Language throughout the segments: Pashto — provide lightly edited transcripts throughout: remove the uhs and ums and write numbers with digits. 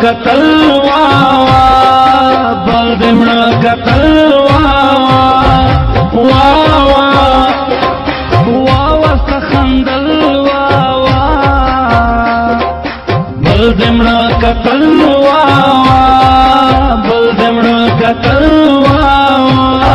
قتل واوا بل دمړه قتل واوا واوا واوا سخندل واوا بل دمړه قتل واوا بل دمړه قتل واوا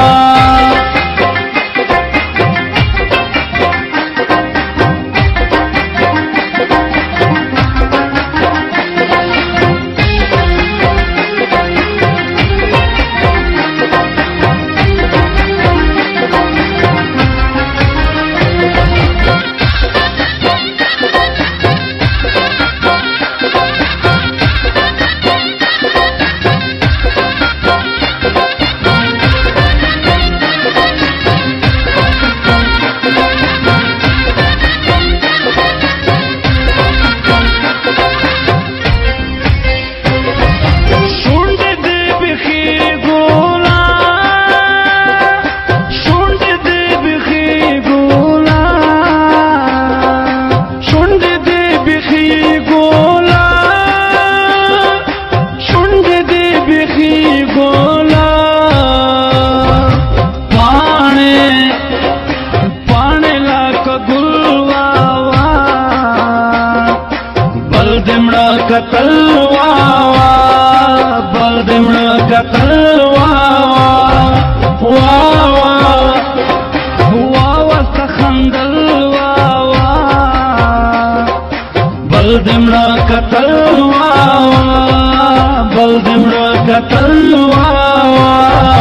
قتل واوا بل دمړه قتل واوا واوا واوا سخندل واوا بل دمړه قتل واوا بل دمړه قتل واوا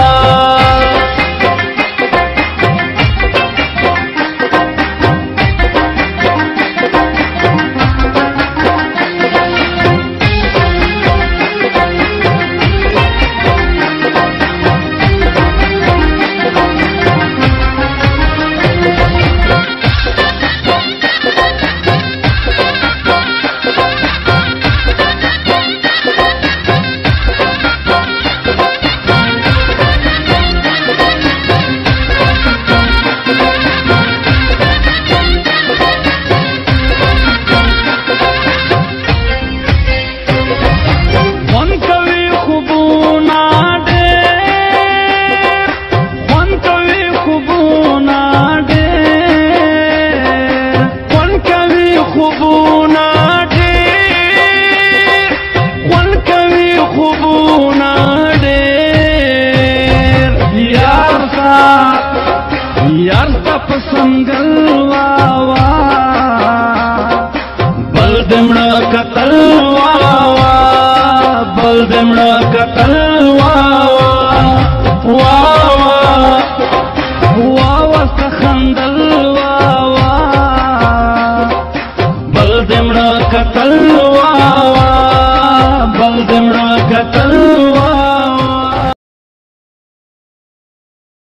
سنگل واوا بل دمړه قتل واوا بل دمړه قتل واوا واوا واوا سخندل واوا بل دمړه قتل واوا بل دمړه قتل